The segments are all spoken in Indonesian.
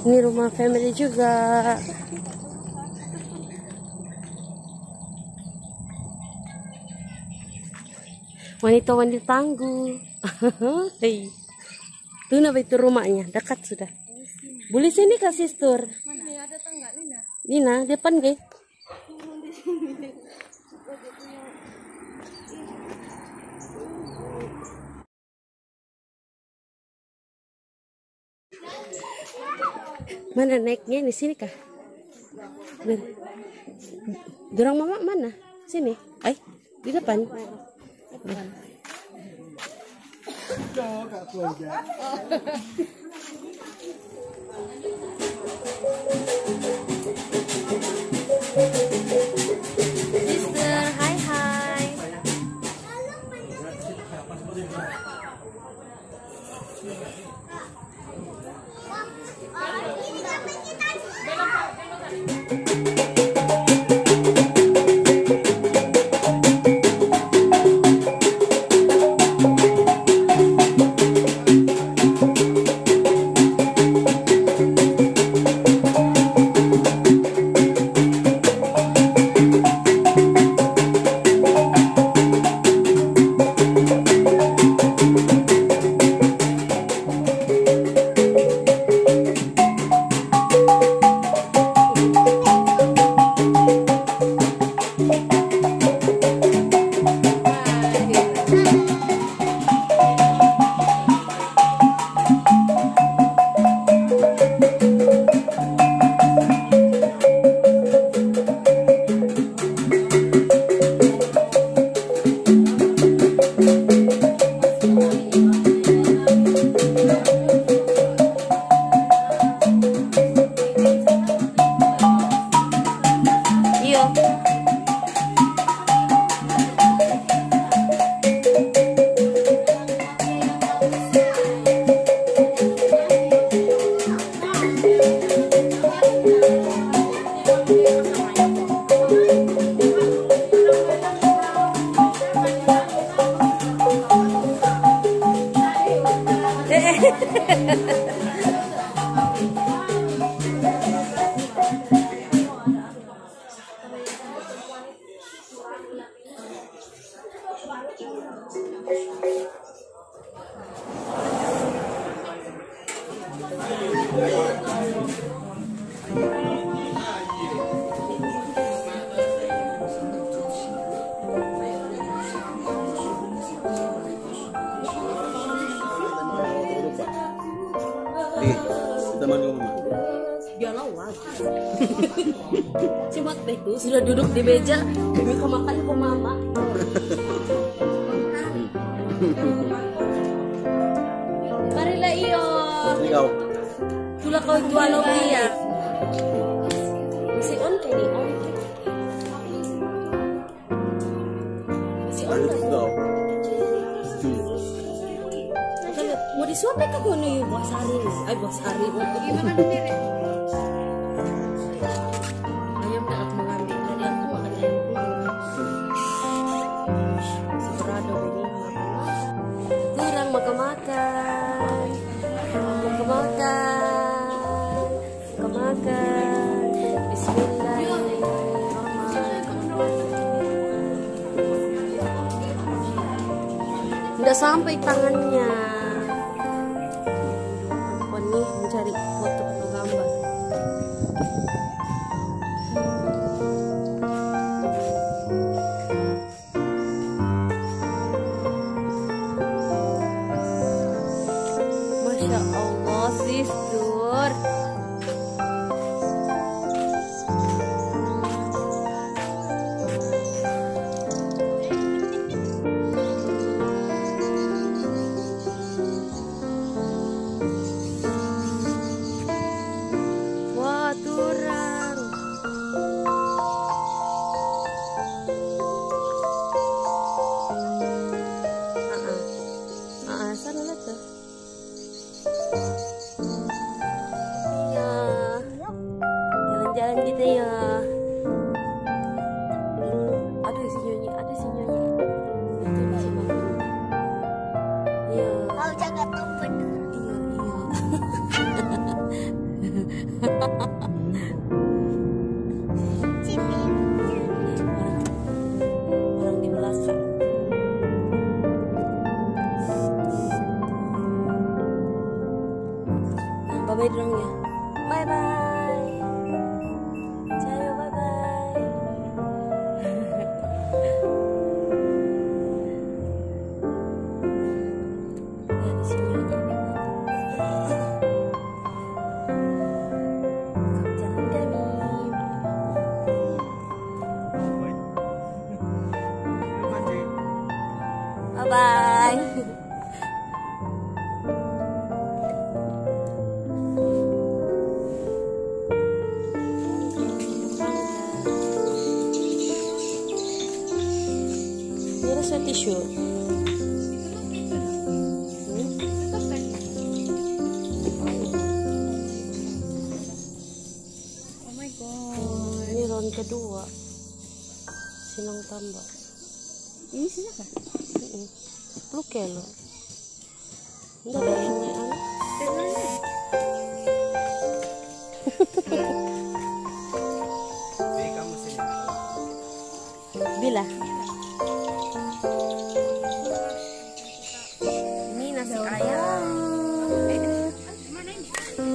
Ini rumah family juga. Wanita-wanita tangguh. Hei. Tuh nah itu rumahnya, dekat sudah. Boleh sini Kak Sistur. Mana ada tangga Nina? Nina, depan ge. Mana naiknya di sini kah? Dorang mama mana? Sini. Ay, di depan. Sister, hai hai. Cuma itu sudah duduk di meja demi makan ke mama. Marilah iyo. Tula kau jual dia. Masih on ini on. Masih on kan? Mau disuapin ke gue nih bos hari. Ay bos hari. Gimana nih? Makan. Bismillahirrahmanirrahim. Udah sampai tangannya. Apa nih mencari foto atau gambar? Masya Allah, Sister. Jalan-jalan gitu ya. Ada si Nyonya, ada si Nyonya. Iya. Mau jaga tempat. Iya, iya. Orang di belakang. Bye-bye dong ya. Bye-bye. Ciao, bye-bye. Ya, di sini aja. Jalan kami. Bye-bye. Rasa tisu. Oh my god. Ini round kedua. Sinong tambah. Ini sih apa? 10 kilo. Enggak ada yang lain. Bila? Ini nasi ayam. Mana ini?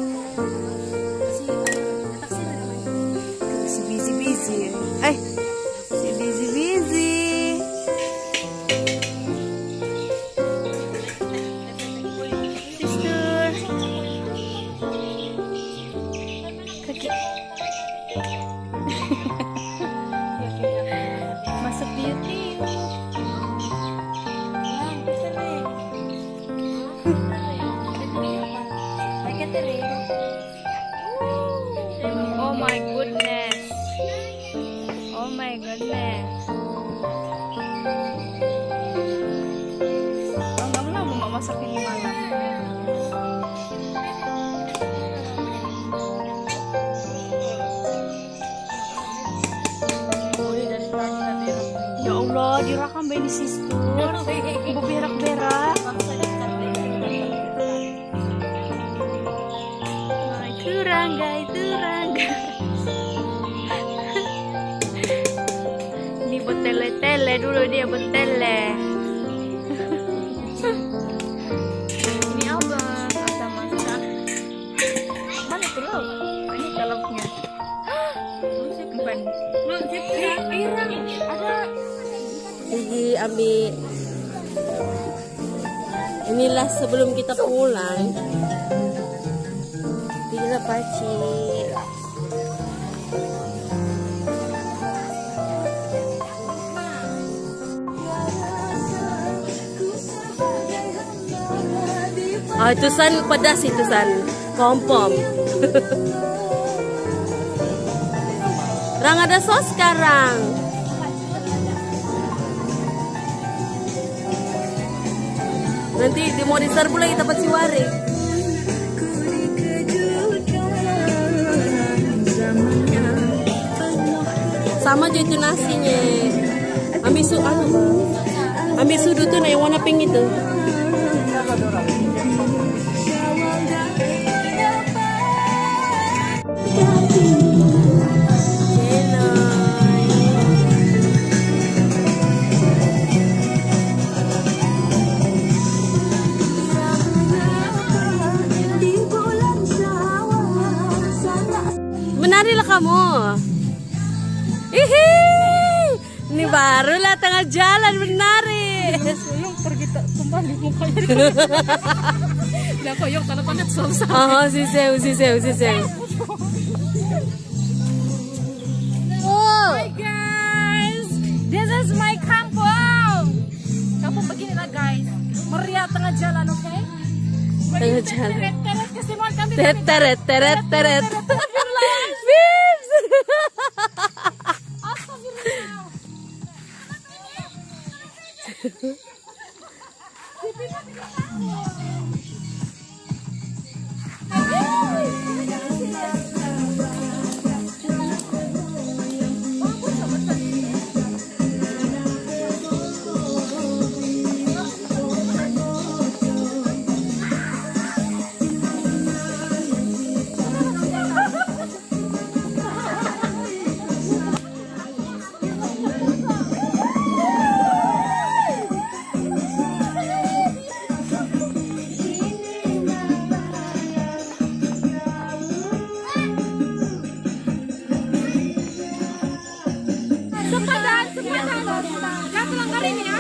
Si busy. Si busy. Sister. Kaki. Masuk di YouTube. Oh my goodness. Oh my goodness. Enggak mau masak ini malam. Ya Allah, direkam ini sister. Ibu berak-berak. Itu rangga. Ini buat tele dulu dia buat tele. Ini apa? Kata masak. Mana tuh lo? Ini dalamnya. Bukan. Pirang ada. Gigi ambil. Inilah sebelum kita pulang. Gila paci. Oh, itu san pedas itu san. Kompom. Rang ada sos sekarang. Nanti mau diserbu lagi tempat si warik. Sama aja itu nasinya. Ambil sudu tuh yang warna pink itu. Menarilah kamu. Hihi. Ini barulah tengah jalan menari. Soyong pergi kembali mukanya. Nah, koyong tanda-tanda selesai. Oh, si Seu. Oh. Hi guys, this is my kampung. Kampung beginilah guys, meriah tengah jalan, oke? Tengah jalan. Teret kesimpulan kami. Teret. Jangan langgarin ya.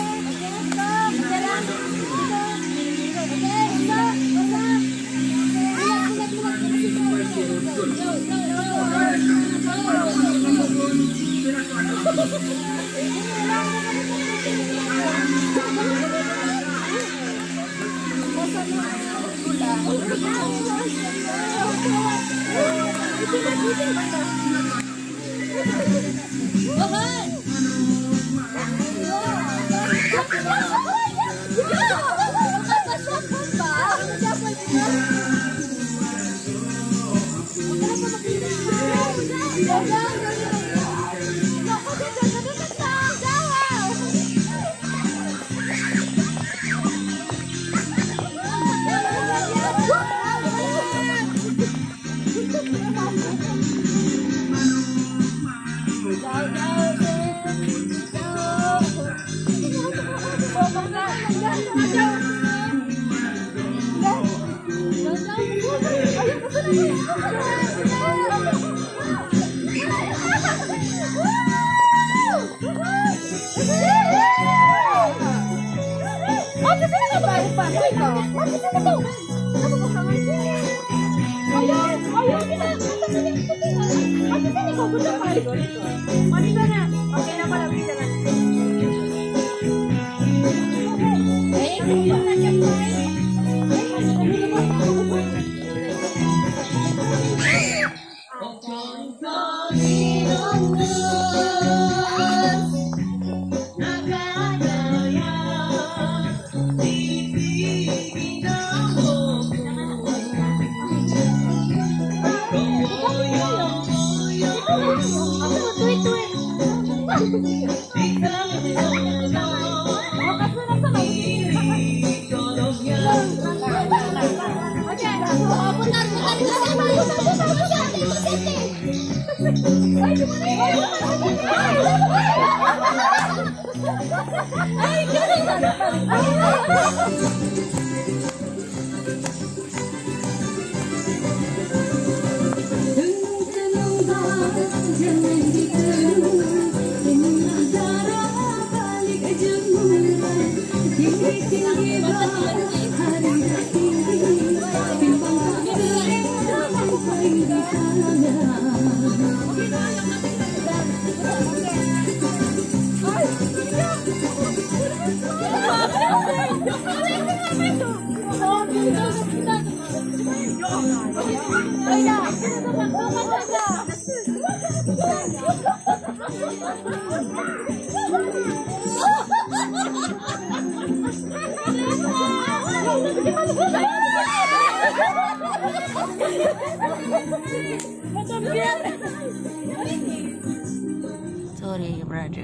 Sorry brother.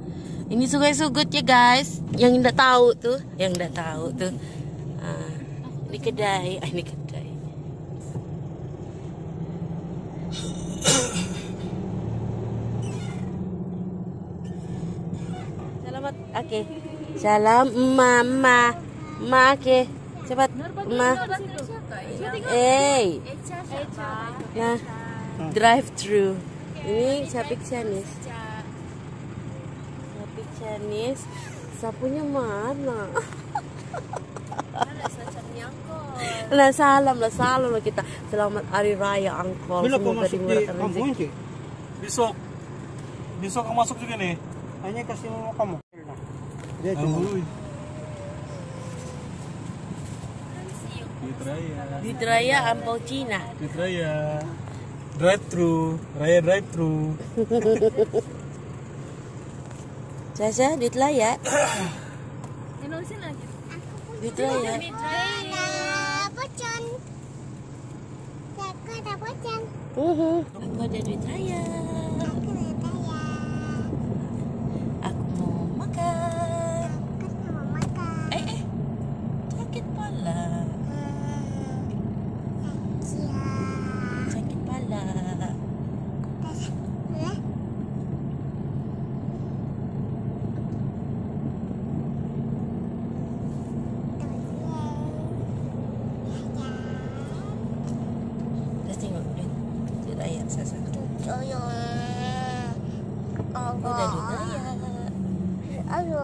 Ini sugut ya guys. Yang nggak tahu tuh, ini kedai, ini kedai. Selamat, oke. Salam mama, oke. Cepat, ma. Nah, drive thru. Ini Sapik Chinese. Sapik Chinese. Sapunya mana? Lah salam lah kita. Selamat Hari Raya Angkol. Bila kau Semoga masuk di dimurahkan kampung rezeki. sih? Besok kau masuk juga nih. Hanya kasih nama kamu. Dia cuma. Duit Raya Ampau Cina. Duit Raya. Drive thru, Raya drive thru. Caca, duit Raya. Nulisin lagi. Duit Raya. Aku ada duit Raya. Aku mau makan. Sakit pala. Sakit pala. Terus tengok duit Raya Sasa. Udah duit Raya. Ayo.